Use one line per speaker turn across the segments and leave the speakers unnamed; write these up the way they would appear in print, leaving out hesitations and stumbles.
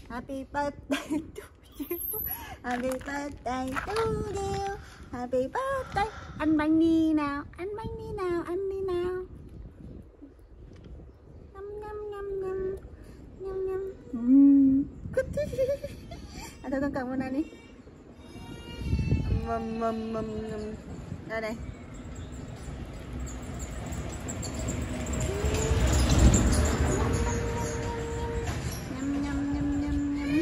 Happy birthday to you. Happy birthday to you. Happy birthday. Ăn bánh mì nào, ăn bánh mì nào, ăn đi nào. Nhâm nhâm nhâm nhâm. Nhâm nhâm. Thôi con cầm con này đi. Mầm mầm mầm mầm. Đây đây. Nhâm nhâm nhâm nhâm nhâm.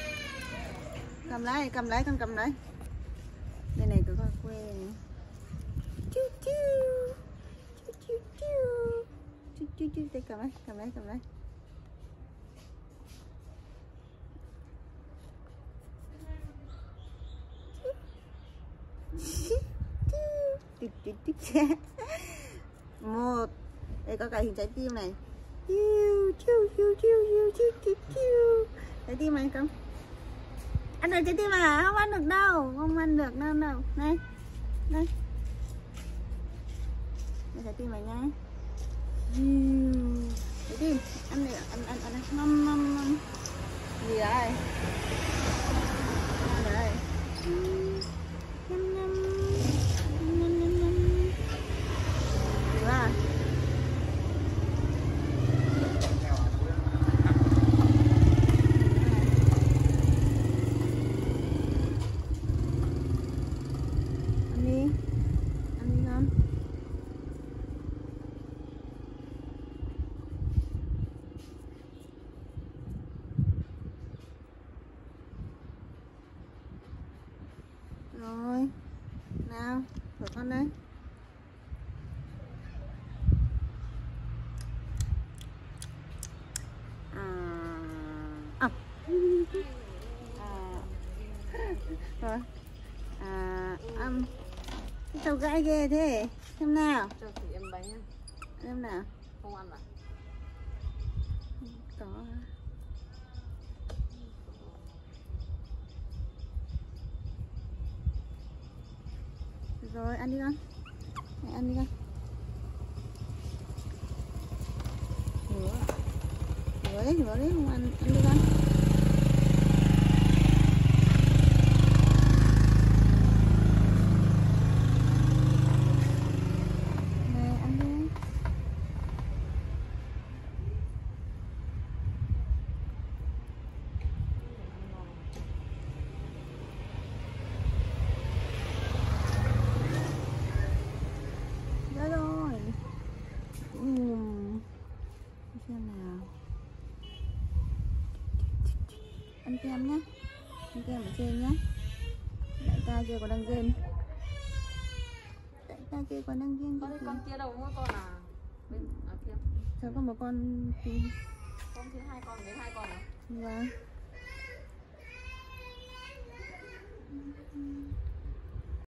Cầm lấy con cầm lấy. Đây này của con quê này. Chu chu. Chu chu chu. Chu chu chu, đây cầm lấy, cầm lấy, cầm lấy. Một, đây có cả hình trái tim này. Trái tim này không? Ăn được trái tim à? Không ăn được đâu, không ăn được đâu đâu. Này, đây. Đây trái tim này nhá. Trái tim, ăn này, ăn này. Mâm mâm mâm. Gì đây? Đây. Rồi, nào, của con đây. Rồi, sao gãi ghê thế? Xem nào.
Cho chị em bánh nhá.
Xem nào.
Không ăn à?
Có. Rồi ăn đi con. Mẹ ăn đi con. Rửa đấy không ăn đi con. Này ăn đi. Xem nào. Ăn kem nhá. Ăn kem ở trên nhá. Đại ca kia còn đang rên. Đại ca kia còn đang rên.
Con kia đâu có con à? Bên kia.
Sao có một con.
Con thứ hai con với hai con à?
Vâng.